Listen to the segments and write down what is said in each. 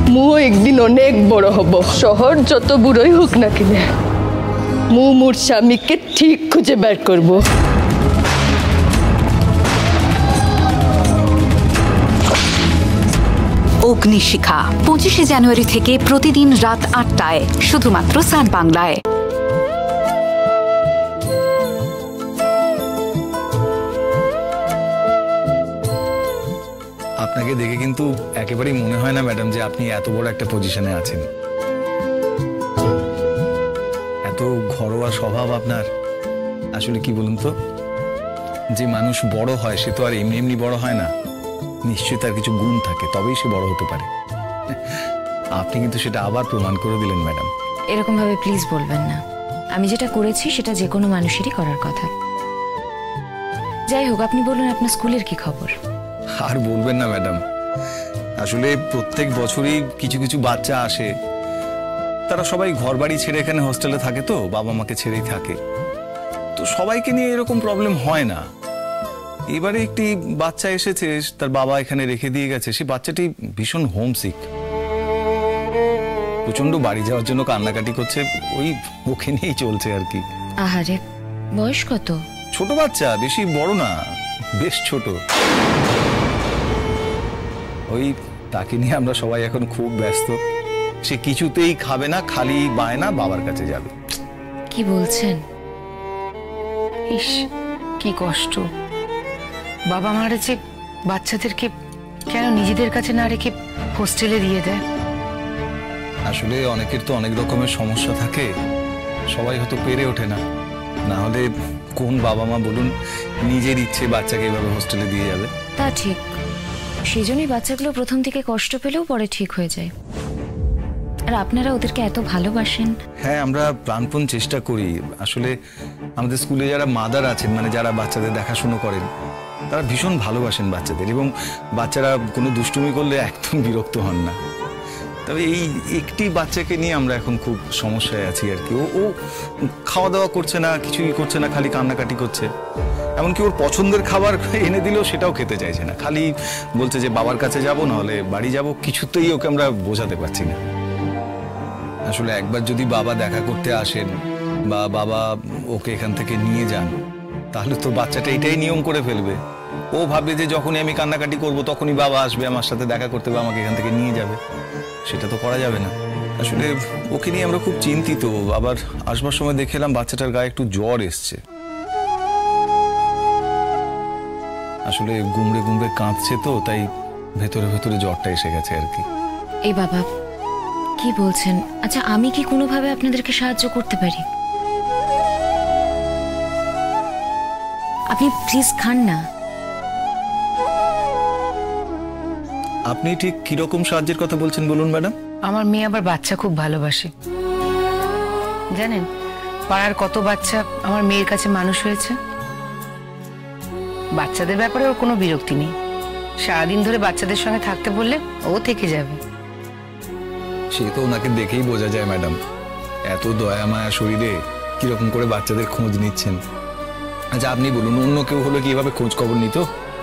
মুও একদিন অনেক বড় হব, শহর যত বুড়োই হোক না কিনে মোর স্বামীকে ঠিক খুঁজে বের করব। অগ্নিশিখা 25শে জানুয়ারি থেকে প্রতিদিন রাত 8টায় শুধুমাত্র সান বাংলায়। আপনাকে দেখে কিন্তু একেবারেই মনে হয় না ম্যাডাম যে আপনি এত বড় একটা পজিশনে আছেন। এত ঘরোয়া স্বভাব আপনার। আসলে কি বলুন তো, যে মানুষ বড় হয় সে তো আর এমনি এমনি বড় হয় না, নিশ্চয়ই তার কিছু গুণ থাকে, তবেই সে বড় হতে পারে। আপনি কিন্তু সেটা আবার প্রমাণ করে দিলেন ম্যাডাম। এরকম ভাবে প্লিজ বলবেন না। আমি যেটা করেছি সেটা যে কোনো মানুষেরই করার কথা। যাই হোক, আপনি বলুন আপনার স্কুলের কি খবর? আর বলবেন না ম্যাডাম, আসলে প্রত্যেক বছরই কিছু কিছু বাচ্চা আসে, তারা সবাই ঘর বাড়ি ছেড়ে এখানে হোস্টেলে থাকে, তো বাবা মাকে ছেড়েই থাকে, তো সবাইকে নিয়ে এরকম প্রবলেম হয় না। এবারে একটি বাচ্চা এসেছে, তার বাবা এখানে রেখে দিয়ে গেছে, সে বাচ্চাটি ভীষণ হোমসিক, প্রচন্ড বাড়ি যাওয়ার জন্য কান্নাকাটি করছে, ওই ওকে নিয়েই চলছে আর কি। আহারে, বয়স কত? ছোট বাচ্চা, বেশি বড় না, বেশ ছোট। ওই তাকে নিয়ে আমরা সবাই এখন খুব ব্যস্ত। সে কিছুতেই খাবে না, খালি বায়না বাবার কাছে যাবে। কি বলছেন? ইস, কি কষ্ট। বাবা মারা যে বাচ্চাদেরকে কেন নিজেদের কাছে না রেখে হোস্টেলে দিয়ে দেয়। আসলে অনেকের তো অনেক রকমের সমস্যা থাকে, সবাই হয়তো পেরে ওঠে না। না হলে কোন বাবা মা বলুন নিজের ইচ্ছে বাচ্চাকে এভাবে হোস্টেলে দিয়ে যাবে? তা ঠিক, সেই জন্যই বাচ্চাগুলো প্রথম থেকে কষ্ট পেলেও পরে ঠিক হয়ে যায়। আর আপনারা ওদেরকে এত ভালোবাসেন। হ্যাঁ, আমরা প্রাণপণ চেষ্টা করি। আসলে আমাদের স্কুলে যারা মাদার আছেন, মানে যারা বাচ্চাদের দেখাশুনো করেন, তারা ভীষণ ভালোবাসেন বাচ্চাদের, এবং বাচ্চারা কোনো দুষ্টুমি করলে একদম বিরক্ত হন না। তবে এই একটি বাচ্চাকে নিয়ে আমরা এখন খুব সমস্যায় আছি আর কি। ও খাওয়া দাওয়া করছে না, কিছুই করছে না, খালি কান্নাকাটি করছে। এমনকি ওর পছন্দের খাবার এনে দিলেও সেটাও খেতে চাইছে না, খালি বলছে যে বাবার কাছে যাব, নাহলে বাড়ি যাব। কিছুতেই ওকে আমরা বোঝাতে পারছি না। আসলে একবার যদি বাবা দেখা করতে আসেন বা বাবা ওকে এখান থেকে নিয়ে যান, তাহলে তো বাচ্চাটা এটাই নিয়ম করে ফেলবে। ও ভাববে যে যখনই আমি কান্নাকাটি করব তখনই বাবা আসবে আমার সাথে দেখা করতে বা আমাকে এখান থেকে নিয়ে যাবে। সেটা তো করা যাবে না। আসলে ওকে নিয়ে আমরা খুব চিন্তিত। আবার আসবার সময় দেখে এলাম বাচ্চাটার গায়ে একটু জ্বর এসছে। আসলে গুমড়ে গুমড়ে কাঁদছে, তো তাই ভেতরে ভেতরে জ্বরটা এসে গেছে আর কি। এই বাবা, কি বলছেন? আচ্ছা, আমি কি কোনোভাবে আপনাদেরকে সাহায্য করতে পারি? আপনি প্লিজ খান না। আপনি ঠিক কিরকম সাহায্যের কথা বলছেন বলুন ম্যাডাম? আমার মেয়ে আবার বাচ্চা খুব ভালোবাসে, জানেন? পাড়ার কত বাচ্চা আমার মেয়ের কাছে মানুষ হয়েছে। বাচ্চাদের ব্যাপারে ওর কোনো বিরক্তি নেই। সারাদিন ধরে বাচ্চাদের সঙ্গে থাকতে বললে ও থেকে যাবে। সে তো ওনাকে দেখেই বোঝা যায় ম্যাডাম, এত দয়া মায়া শরীরে কিরকম করে বাচ্চাদের খোঁজ নিচ্ছেন। আচ্ছা আপনি বলুন, অন্য কেউ হলো কি এভাবে খোঁজ খবর নিত?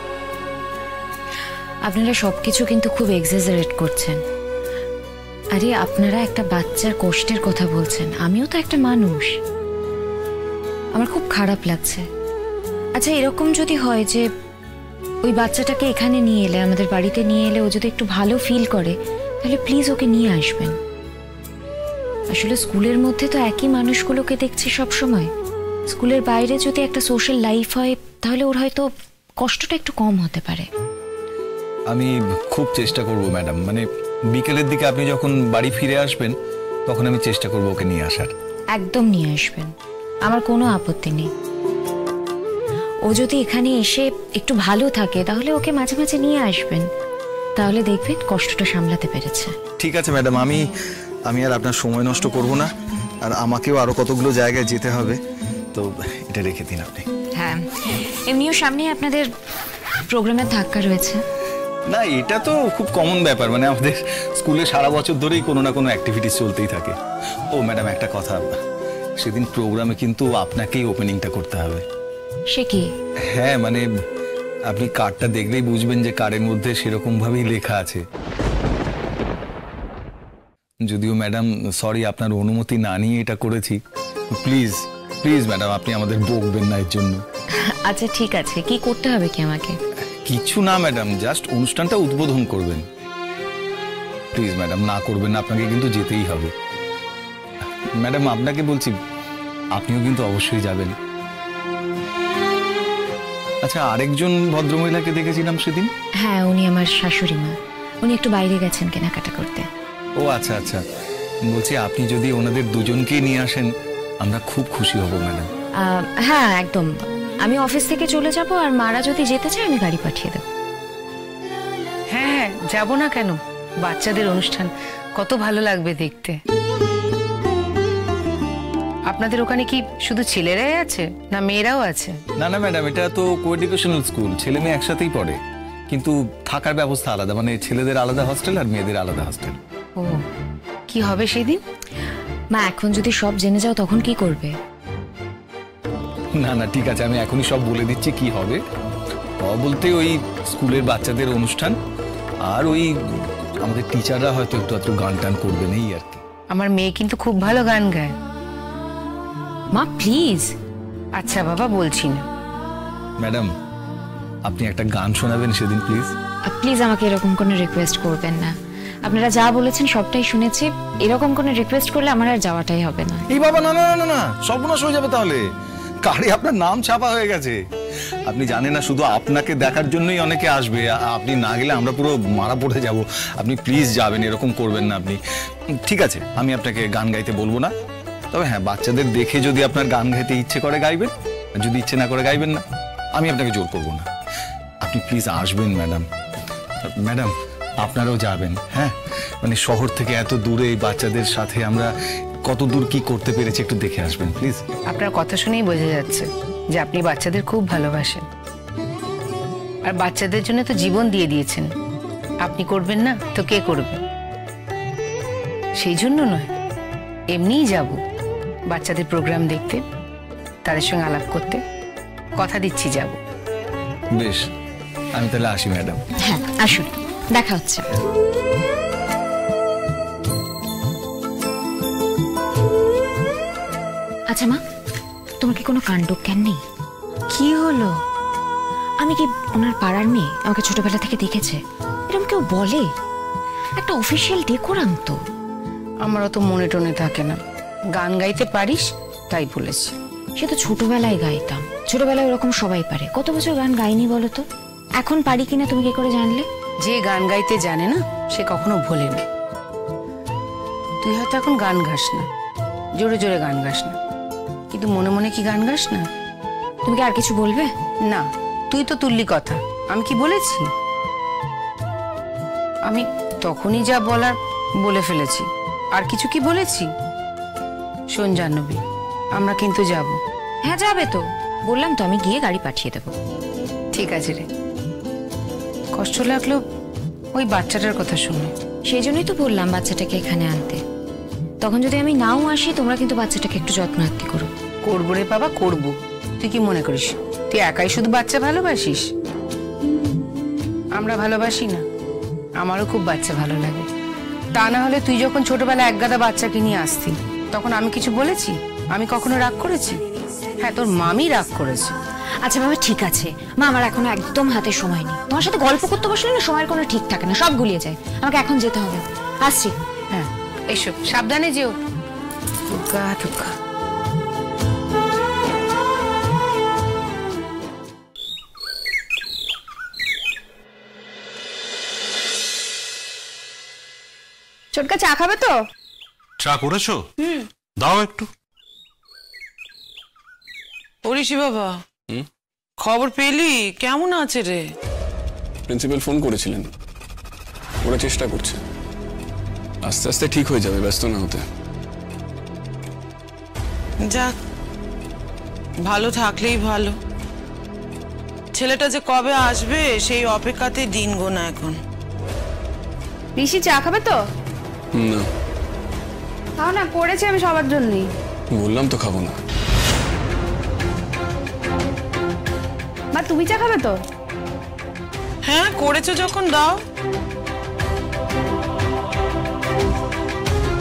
আপনারা সবকিছু কিন্তু খুব এক্সাজারেট করছেন। আরে আপনারা একটা বাচ্চার কষ্টের কথা বলছেন, আমিও তো একটা মানুষ, আমার খুব খারাপ লাগছে। আচ্ছা, এরকম যদি হয় যে ওই বাচ্চাটাকে এখানে নিয়ে এলে, আমাদের বাড়িতে নিয়ে এলে ও যদি একটু ভালো ফিল করে, তাহলে প্লিজ ওকে নিয়ে আসবেন। আসলে স্কুলের মধ্যে তো একই মানুষগুলোকে দেখছি সব সময়। স্কুলের বাইরে যদি একটা সোশ্যাল লাইফ হয়, তাহলে ওর হয়তো কষ্টটা একটু কম হতে পারে। আমি খুব চেষ্টা করব ম্যাডাম, মানে বিকেলের দিকে আপনি যখন বাড়ি ফিরে আসবেন তখন আমি চেষ্টা করব ওকে নিয়ে আসার। একদম নিয়ে আসবেন, আমার কোনো আপত্তি নেই। ও যদি এখানে এসে একটু ভালো থাকে তাহলে ওকে মাঝে মাঝে নিয়ে আসবেন, তাহলে দেখবেন কষ্টটা সামলাতে পেরেছে। ঠিক আছে ম্যাডাম, আমি আর আপনার সময় নষ্ট করব না, আর আমাকেও আরো কতগুলো জায়গায় যেতে হবে, তো এটা রেখে দিন আপনি। হ্যাঁ, এমনিও সামনে আপনাদের প্রোগ্রামের ধাক্কা রয়েছে। না, এটা তো খুব কমন ব্যাপার, মানে আমাদের স্কুলে সারা বছর ধরেই কোনো না কোনো অ্যাক্টিভিটিস চলতেই থাকে। ও ম্যাডাম, একটা কথা, সেদিন প্রোগ্রামে কিন্তু আপনাকেই ওপেনিংটা করতে হবে। সে কি? হ্যাঁ, মানে আপনি কার্ডটা দেখলেই বুঝবেন যে কার্ডের মধ্যে সেরকম ভাবেই লেখা আছে যদিও ম্যাডাম সরি, আপনার অনুমতি না নিয়ে এটা করেছি। প্লিজ প্লিজ ম্যাডাম, আপনি আমাদের বকবেন না এর জন্য। আচ্ছা ঠিক আছে, কি করতে হবে কি আমাকে? কিছু না ম্যাডাম, জাস্ট অনুষ্ঠানটা উদ্বোধন করবেন। প্লিজ ম্যাডাম, না করবেন না, আপনাকে কিন্তু যেতেই হবে। ম্যাডাম আপনাকে বলছি, আপনিও কিন্তু অবশ্যই যাবেন। আচ্ছা, আরেকজন ভদ্রমহিলাকে দেখেছিলাম সেদিন। হ্যাঁ, উনি আমার শাশুড়ি মা। উনি একটু বাইরে গেছেন কেনাকাটা করতে। ও আচ্ছা আচ্ছা, বলছি আপনি যদি ওনাদের দুজনকে নিয়ে আসেন আমরা খুব খুশি হব ম্যাডাম। হ্যাঁ একদম, আমি অফিস থেকে চলে যাব, আর মারা যদি যেতে চায় আমি গাড়ি পাঠিয়ে দেব। হ্যাঁ হ্যাঁ, যাবো না কেন? বাচ্চাদের অনুষ্ঠান কত ভালো লাগবে দেখতে। আপনাদের ওখানে কি শুধু ছেলেরাই আছে না মেয়েরাও আছে? না না ম্যাডাম, এটা তো কোএডুকেশনাল স্কুল, ছেলে মেয়ে একসাথেই পড়ে, কিন্তু থাকার ব্যবস্থা আলাদা, মানে ছেলেদের আলাদা হস্টেল আর মেয়েদের আলাদা হস্টেল। ও, কি হবে সেদিন? মা এখন যদি সব জেনে যাও তখন কি করবে? না না ঠিক আছে, আমি এখনই সব বলে দিচ্ছি কি হবে। বলতে ওই স্কুলের বাচ্চাদের অনুষ্ঠান, আর ওই আমাদের টিচাররা হয়তো একটু একটু গান টান করবেন এই আর কি। আমার মেয়ে কিন্তু খুব ভালো গান গায়। মা প্লিজ। আচ্ছা বাবা, বলছি না। ম্যাডাম আপনি একটা গান শোনাবেন সেদিন প্লিজ। প্লিজ আমাকে এরকম কোনো রিকোয়েস্ট করবেন না। আপনারা যা বলেছেন সবটাই শুনেছি, এরকম কোনো রিকোয়েস্ট করলে আমার আর যাওয়াটাই হবে না। এই বাবা, না না না না, সর্বনাশ হয়ে যাবে তাহলে। কারে আপনার নাম ছাপা হয়ে গেছে। আপনি জানেন না, শুধু আপনাকে দেখার জন্যই অনেকে আসবে, আপনি না গেলে আমরা পুরো মারা পড়ে যাব। আপনি প্লিজ যাবেন, এরকম করবেন না আপনি। ঠিক আছে, আমি আপনাকে গান গাইতে বলবো না, তবে হ্যাঁ বাচ্চাদের দেখে যদি আপনার গান গাইতে ইচ্ছে করে গাইবেন, যদি ইচ্ছে না করে গাইবেন না, আমি আপনাকে জোর করবো না। আপনি প্লিজ আসবেন ম্যাডাম। ম্যাডাম আপনারাও যাবেন, হ্যাঁ মানে শহর থেকে এত দূরে এই বাচ্চাদের সাথে আমরা কত দূর কি করতে পেরেছি একটু দেখে আসবেন প্লিজ। আপনার কথা শুনেই বোঝা যাচ্ছে যে আপনি বাচ্চাদের খুব ভালোবাসেন, আর বাচ্চাদের জন্য তো জীবন দিয়ে দিয়েছেন। আপনি করবেন না তো কে করবে? সেই জন্য নয়, এমনিই যাব বাচ্চাদের প্রোগ্রাম দেখতে, তাদের সঙ্গে আলাপ করতে। কথা দিচ্ছি যাব। বেশ, আমি তাহলে আসি ম্যাডাম। হ্যাঁ আসুন, দেখা হচ্ছে। আচ্ছা মা, তোমার কি কোনো কাণ্ডজ্ঞান নেই? কি হলো? আমি কি ওনার পাড়ার মেয়ে? আমাকে ছোটবেলা থেকে দেখেছে, এরকম কেউ বলে? একটা অফিসিয়াল ডেকোরাম তো। আমার অত মনে টনে থাকে না। গান গাইতে পারিস তাই বলেছি। সে তো ছোটবেলায় গাইতাম, ছোটবেলায় ওরকম সবাই পারে। কত বছর গান গাইনি বলো তো? এখন পারি কিনা তুমি কি করে জানলে? যে গান গাইতে জানে না সে কখনো ভোলে না। তুই হয়তো এখন গান গাস না, জোরে জোরে গান গাস না, কিন্তু মনে মনে কি গান গাস না? তুমি কি আর কিছু বলবে? না, তুই তো তুললি কথা, আমি কি বলেছি? আমি তখনই যা বলার বলে ফেলেছি, আর কিছু কি বলেছি? শোন জাহ্নবী, আমরা কিন্তু যাব। হ্যাঁ যাবে তো, বললাম তো আমি গিয়ে গাড়ি পাঠিয়ে দেবো। ঠিক আছে রে, কষ্ট লাগলো ওই বাচ্চাটার কথা শুনে। সেই জন্যই তো বললাম বাচ্চাটাকে এখানে আনতে। তখন যদি আমি নাও আসি, তোমরা কিন্তু বাচ্চাটাকে একটু যত্ন আত্তি করো। করবো রে বাবা, করবো। তুই কি মনে করিস তুই একাই শুধু বাচ্চা ভালোবাসিস? আমরা ভালোবাসি না? আমারও খুব বাচ্চা ভালো লাগে। তা না হলে তুই যখন ছোটবেলায় একগাদা বাচ্চাকে নিয়ে আসতি, তখন আমি কিছু বলেছি? আমি কখনো রাগ করেছি? হ্যাঁ, তোর মামি রাগ করেছে। আচ্ছা বাবা ঠিক আছে মা, আমার এখন একদম হাতে সময় নেই। তোমার সাথে গল্প করতে বসলে না সময়ের কোনো ঠিক থাকে না, সব গুলিয়ে যায়। আমাকে এখন যেতে হবে, আসছি। হ্যাঁ এসো, সাবধানে যেও। দুগ্গা দুগ্গা। ছোটকা চা খাবে তো? চা করেছো? দাও একটু। ওরিশি বাবা, খবর পেলি? কেমন আছে রে? প্রিন্সিপাল ফোন করেছিলেন, ওরা চেষ্টা করছে, আস্তে আস্তে ঠিক হয়ে যাবে, ব্যস্ত না হতে। যাক, ভালো থাকলেই ভালো। ছেলেটা যে কবে আসবে সেই অপেক্ষাতে দিন গোনা এখন। ঋষি চা খাবে তো? না, খাও না, করেছি আমি সবার জন্যই। বললাম তো খাবো না। মা তুমি চা খাবে তো? হ্যাঁ, করেছো যখন দাও।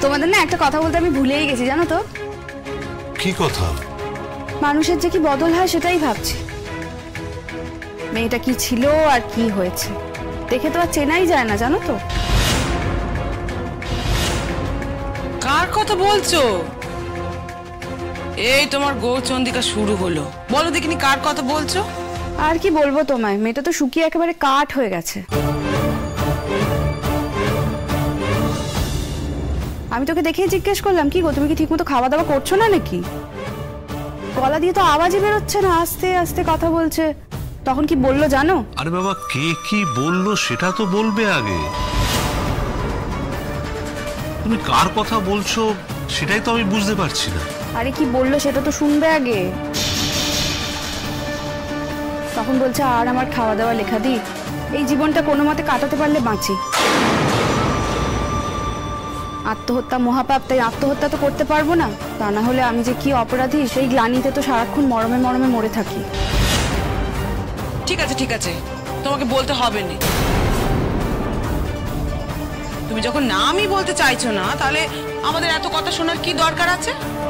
তোমাদের না একটা কথা বলতে আমি ভুলেই গেছি, জানো তো? কি কথা? মানুষের যে কি বদল হয় সেটাই ভাবছি। মেয়েটা কি ছিল আর কি হয়েছে দেখে তো আর চেনাই যায় না, জানো তো? কার কথা বলছো? এই তোমার গৌরচন্দ্রিকা শুরু হলো। বলো দেখিনি কার কথা বলছো? আর কি বলবো তোমায়, মেয়েটা তো শুকিয়ে একেবারে কাঠ হয়ে গেছে। আমি তোকে দেখেই জিজ্ঞেস করলাম, কি গো তুমি কি ঠিকমতো খাওয়া দাওয়া করছো না নাকি? গলা দিয়ে তো আওয়াজই বেরোচ্ছে না, আস্তে আস্তে কথা বলছে। তখন কি বললো জানো? আরে বাবা, কে কি বললো সেটা তো বলবে আগে। তুমি কার কথা বলছো সেটাই তো আমি বুঝতে পারছি না। আরে কি বললো সেটা তো শুনবে আগে। তখন বলছে, আর আমার খাওয়া দাওয়া লেখা দি, এই জীবনটা কোনো মতে কাটাতে পারলে বাঁচি। আত্মহত্যা মহাপাপ, তাই আত্মহত্যা তো করতে পারবো না। তা না হলে আমি যে কি অপরাধী সেই গ্লানিতে তো সারাক্ষণ মরমে মরমে মরে থাকি। ঠিক আছে ঠিক আছে, তোমাকে বলতে হবে না। তুমি যখন নামই বলতে চাইছো না, তাহলে আমাদের এত কথা শোনার কি দরকার আছে?